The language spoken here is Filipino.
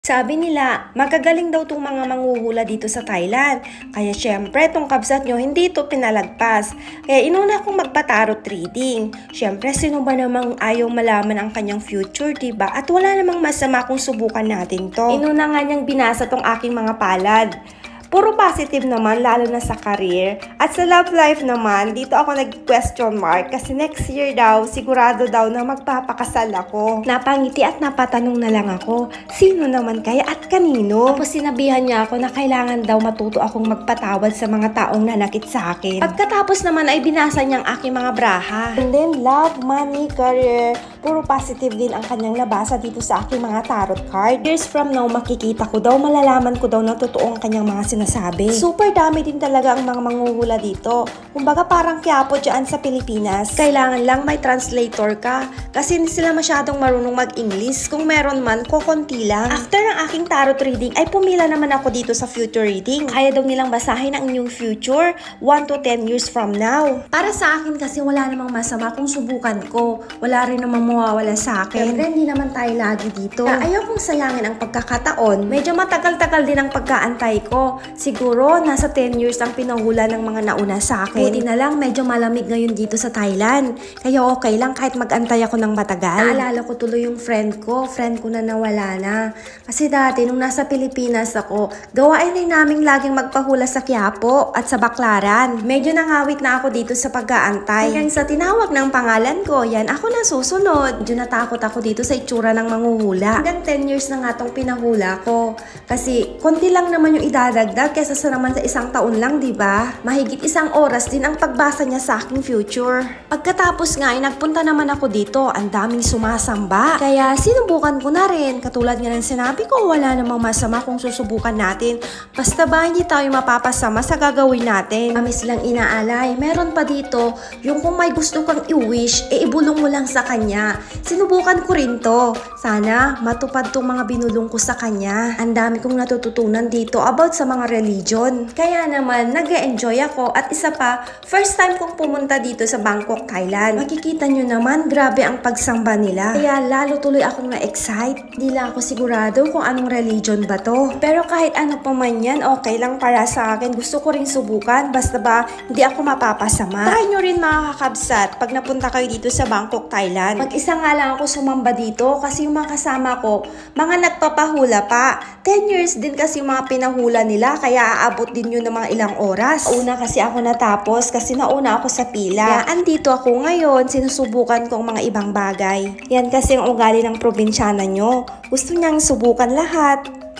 Sabi nila, magagaling daw tong mga manghuhula dito sa Thailand. Kaya syempre, tong kabsat nyo, hindi ito pinalagpas. Kaya inuna akong magpa-tarot reading. Syempre, sino ba namang ayaw malaman ang kanyang future, diba? At wala namang masama kung subukan natin to. Inuna nga niyang binasa tong aking mga palad. Puro positive naman, lalo na sa career. At sa love life naman, dito ako nag-question mark kasi next year daw, sigurado daw na magpapakasal ako. Napangiti at napatanong na lang ako, sino naman kaya at kanino? Tapos sinabihan niya ako na kailangan daw matuto akong magpatawad sa mga taong nanakit sa akin. Pagkatapos naman ay binasa niyang aking mga braha. And then love, money, career, puro positive din ang kanyang nabasa dito sa aking mga tarot card. Years from now, makikita ko daw, malalaman ko daw na totoo ang kanyang mga sinasabi. Super dami din talaga ang mga manghuhula dito. Kumbaga parang Quiapo dyan sa Pilipinas. Kailangan lang may translator ka kasi hindi sila masyadong marunong mag-English. Kung meron man, kokonti lang. After ng aking tarot reading, ay pumila naman ako dito sa future reading. Kaya daw nilang basahin ang inyong future 1 to 10 years from now. Para sa akin kasi wala namang masama kung subukan ko. Wala rin namang mawawala sa akin. Pero hindi naman tayo lagi dito. Ayaw kong sayangin ang pagkakataon. Medyo matagal-tagal din ang pagkaantay ko. Siguro, nasa 10 years ang pinahula ng mga nauna sa akin. Buti na lang, medyo malamig ngayon dito sa Thailand. Kaya okay lang kahit mag-antay ako ng matagal. Naalala ko tuloy yung friend ko na nawala na. Kasi dati, nung nasa Pilipinas ako, gawain din namin laging magpahula sa Quiapo at sa Baclaran. Medyo nangawit na ako dito sa pag-aantay. Hanggang sa tinawag ng pangalan ko, yan, ako na susunod. Medyo natakot ako dito sa itsura ng manghuhula. Hanggang 10 years na nga tong pinahula ko. Kasi, konti lang naman yung idadagdag kesa sa naman sa isang taon lang, di ba? Mahigit isang oras din ang pagbasa niya sa aking future. Pagkatapos nga ay nagpunta naman ako dito, ang daming sumasamba. Kaya sinubukan ko na rin. Katulad nga ng sinabi ko, wala namang masama kung susubukan natin. Basta ba hindi tayo mapapasama sa gagawin natin? Kami silang inaalay. Meron pa dito, yung kung may gusto kang i-wish, ibulong mo lang sa kanya. Sinubukan ko rin to. Sana matupad tong mga binulong ko sa kanya. Ang dami kong natututunan dito about sa mga religion. Kaya naman, nag-enjoy ako at isa pa, first time kong pumunta dito sa Bangkok, Thailand. Makikita nyo naman, grabe ang pagsamba nila. Kaya lalo tuloy akong na-excite. Di lang ako sigurado kung anong religion ba to. Pero kahit ano pa man yan, okay lang para sa akin. Gusto ko rin subukan, basta ba hindi ako mapapasama. Try nyo rin mga kakabsat pag napunta kayo dito sa Bangkok, Thailand. Mag-isa nga lang ako sumamba dito kasi yung mga kasama ko, mga nagpapahula pa. 10 years din kasi yung mga pinahula nila, kaya aabot din yun ng mga ilang oras. Una kasi ako natapos kasi nauna ako sa pila. Kaya andito ako ngayon, sinusubukan ko ang mga ibang bagay. Yan kasi ang ugali ng probinsyana nyo. Gusto niyang subukan lahat.